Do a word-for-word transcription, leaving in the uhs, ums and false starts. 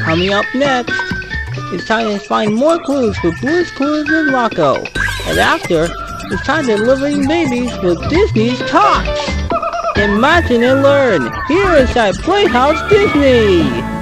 Coming up next, it's time to find more clues for Blue's Clues and Rocco. And after, it's time to delivering babies with Disney's Tots. Imagine and learn, here inside Playhouse Disney!